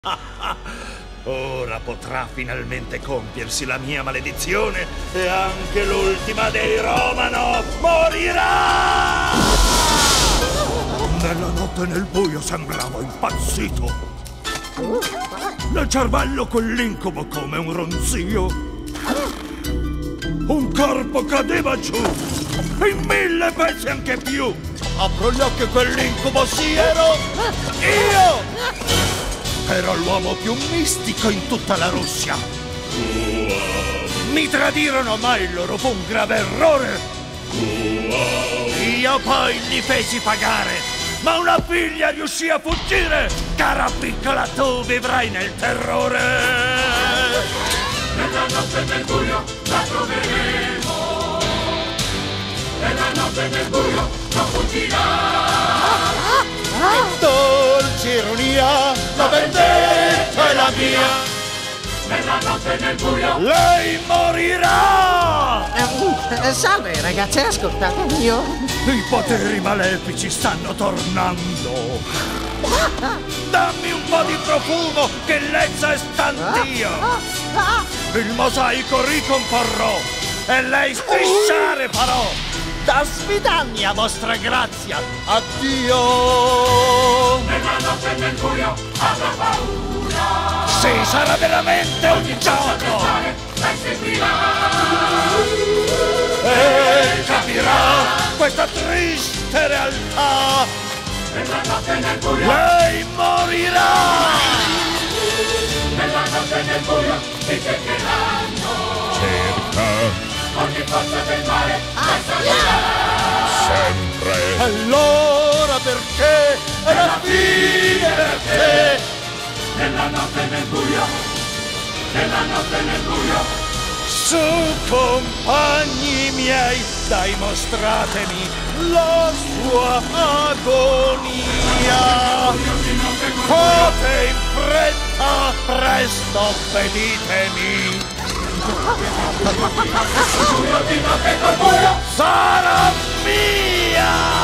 Ora potrà finalmente compiersi la mia maledizione e anche l'ultima dei Romanov morirà! Nella notte nel buio sembravo impazzito. Nel cervello quell'incubo come un ronzio. Un corpo cadeva giù, in 1000 pezzi anche più. Apro gli occhi e quell'incubo sì ero io! Ero l'uomo più mistico in tutta la Russia. Mi tradirono, ma il loro fu un grave errore. Io poi li feci pagare, ma una figlia riuscì a fuggire. Cara piccola, tu vivrai nel terrore. Nella notte nel buio la troveremo. Nella notte nel buio non fuggirà. Dolce ironia, la vendetta è la mia. Nella notte nel buio Lei morirà! Salve ragazzi, ascoltate io. I poteri malefici stanno tornando. Dammi un po' di profumo, che lezza e stantio. Il mosaico ricomporrò e lei strisciare farò. Da sfidarmi a vostra grazia. Addio! nella notte nel buio avrà paura. Sì, sarà veramente un gioco. Lei seguirà. E capirà questa triste realtà. Nella notte nel buio, Lei morirà. nella notte nel buio ti cercheranno. Cerca Ogni forza del male sempre. Allora perché è la fine per te? nella notte nel buio, nella notte nel buio. Su, compagni miei, dai, mostratemi la sua agonia. Fate in fretta, presto, peditemi. Sarà mia!